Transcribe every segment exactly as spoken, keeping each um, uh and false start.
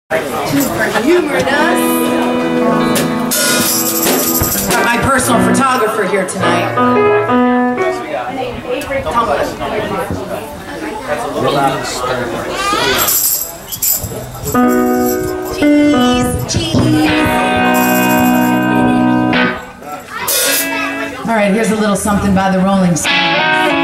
For humoring us. Got my personal photographer here tonight. Come on. Cheese, cheese. All right, here's a little something by the Rolling Stones.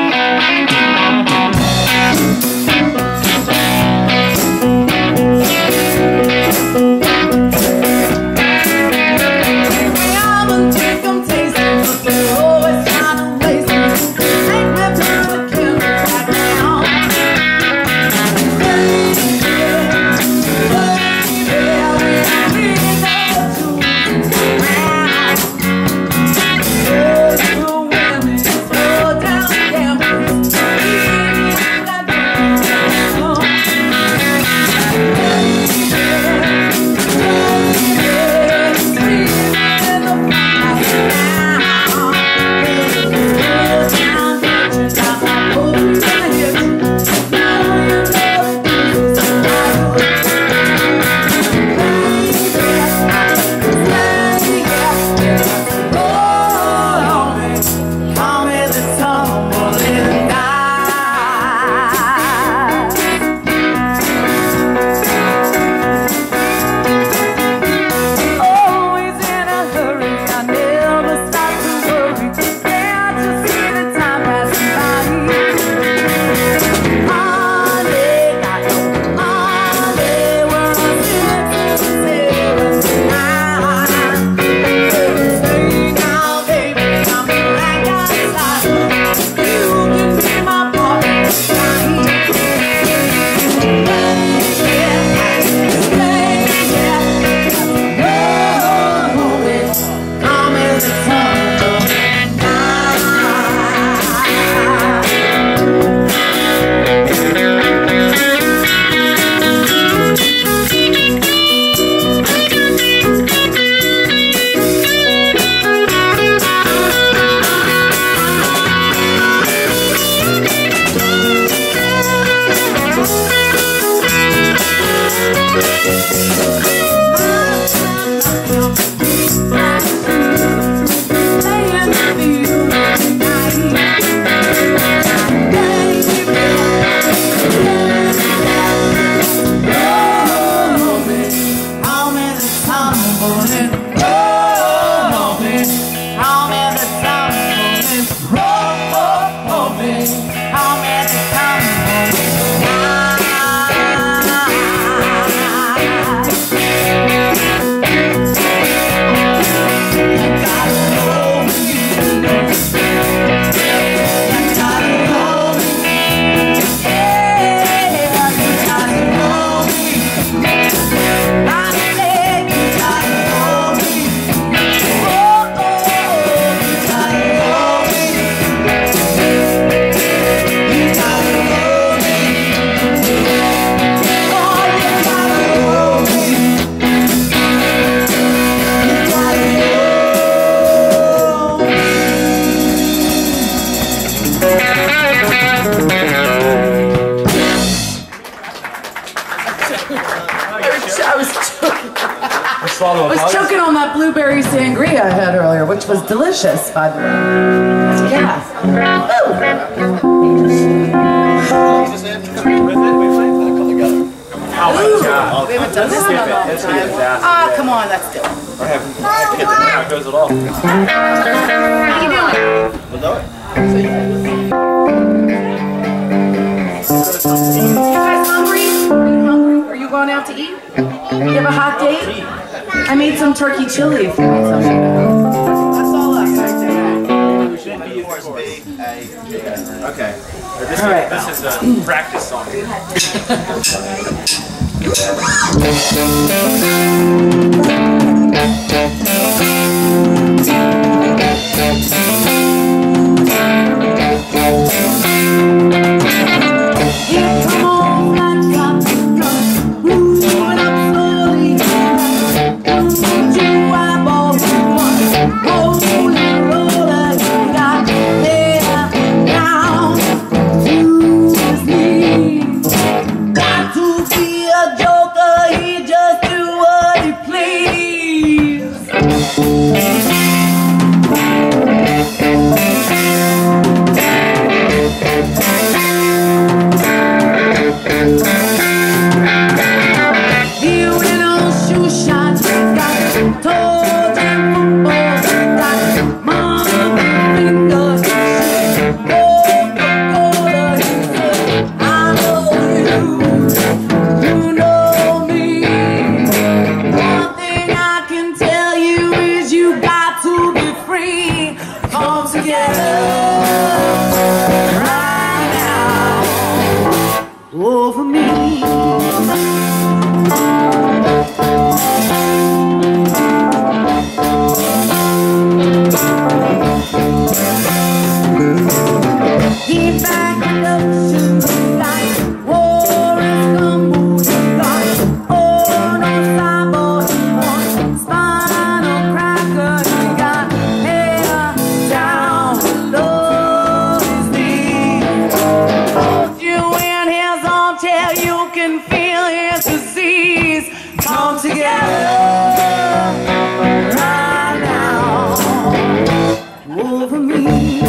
I was choking on that blueberry sangria I had earlier, which was delicious, by the way. Yeah. Oh my God. We haven't done this in a long time. Ah, come on, let's do it. I haven't kids in how it goes at all. How you doing? We'll do it. You guys hungry? Are you hungry? Are you going out to eat? You have a hot date? I made some turkey chili if you want some. That's all us right there. We should be, of course, B, A, J. Okay. This, all right. This is a practice song. Got to be a joker, he just together right now over me.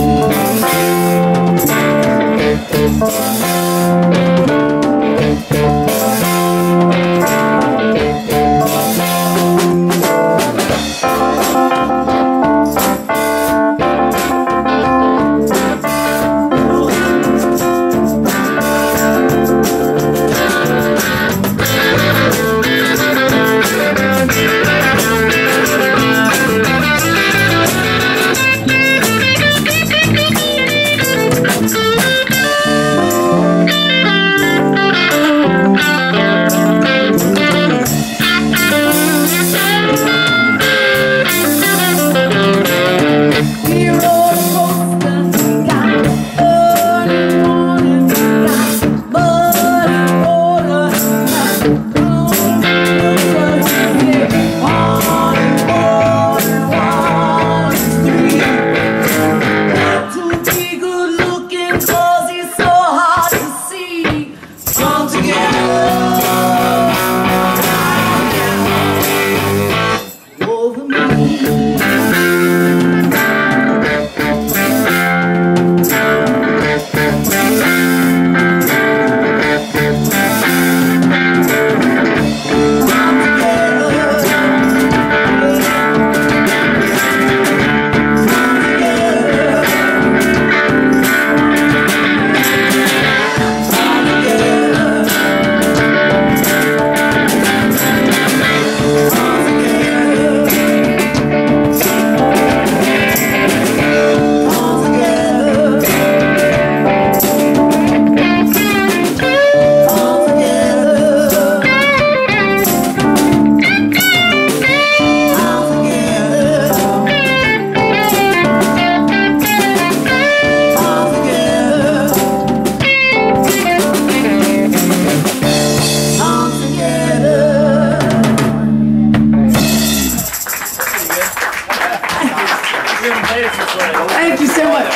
Thank you so much.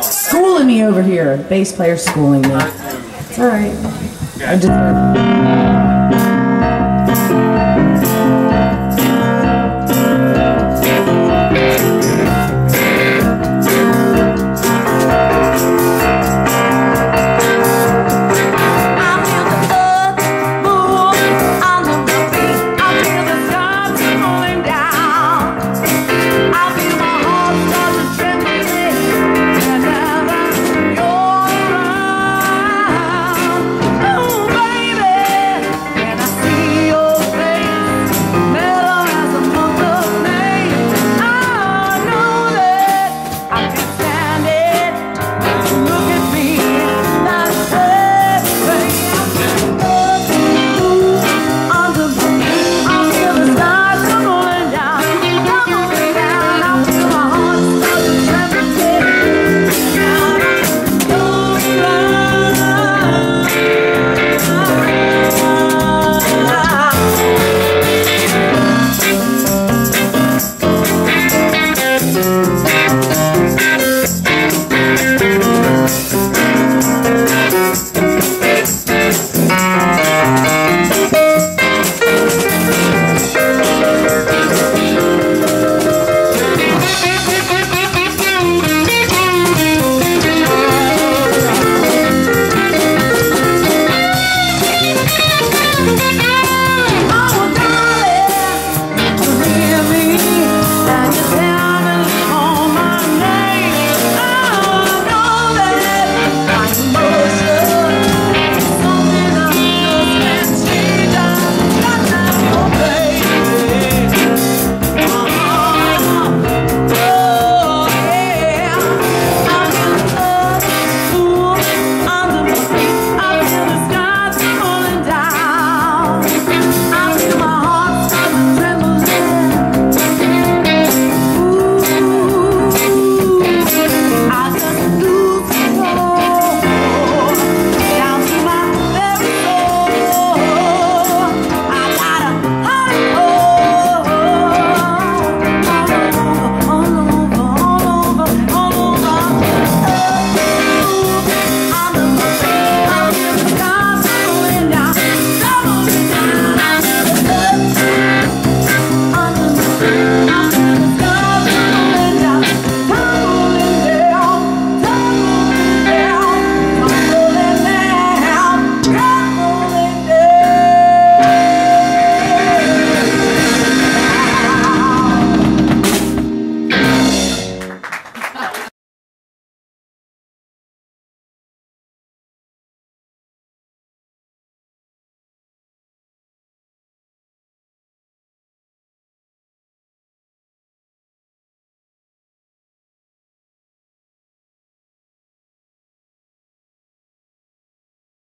Schooling me over here. Bass player schooling me. It's all right. I deserve it.